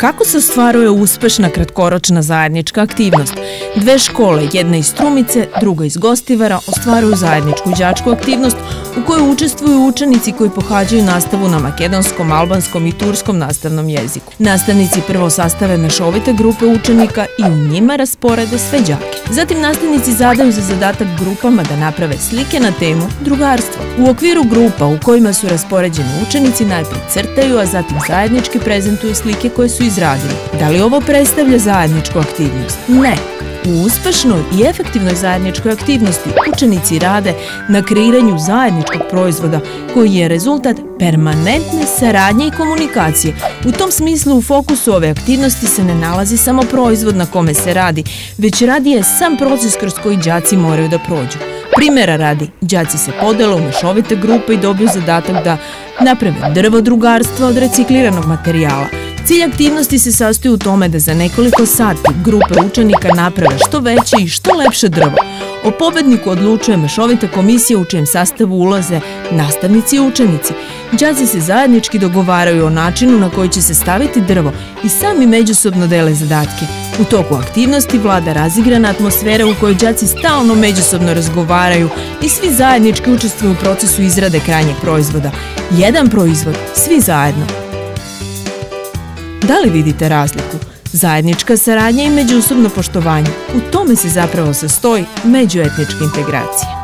Kako se ostvaruje uspešna kratkoročna zajednička aktivnost? Dve škole, jedna iz Strumice, druga iz Gostivara, ostvaruju zajedničku đačku aktivnost u kojoj učestvuju učenici koji pohađaju nastavu na makedonskom, albanskom i turskom nastavnom jeziku. Nastavnici prvo sastave mešovite grupe učenika i u njima rasporede sve đake. Zatim nastavnici zadaju za zadatak grupama da naprave slike na temu drugarstva. U okviru grupa u kojima su raspoređeni učenici najprije crtaju, a zatim zajednički prezentuju slike koje su izradili. Da li ovo predstavlja zajedničku aktivnost? Ne. U uspešnoj i efektivnoj zajedničkoj aktivnosti učenici rade na kreiranju zajedničkog proizvoda koji je rezultat permanentne saradnje i komunikacije. U tom smislu u fokusu ove aktivnosti se ne nalazi samo proizvod na kome se radi, već radi je sam proces kroz koji đaci moraju da prođu. Primjera radi, đaci se podele u mešovite grupe i dobiju zadatak da naprave drvo drugarstva od recikliranog materijala. Cilj aktivnosti se sastoji u tome da za nekoliko sati grupe učenika naprave što veće i što lepše drvo. O pobedniku odlučuje mešovita komisija u čijem sastavu ulaze nastavnici i učenici. Đaci se zajednički dogovaraju o načinu na koji će se staviti drvo i sami međusobno dele zadatke. U toku aktivnosti vlada razigrana atmosfera u kojoj đaci stalno međusobno razgovaraju i svi zajednički učestvuju u procesu izrade krajnjeg proizvoda. Jedan proizvod, svi zajedno. Da li vidite razliku? Zajednička saradnja i međusobno poštovanje. U tome se zapravo sastoji međuetnička integracija.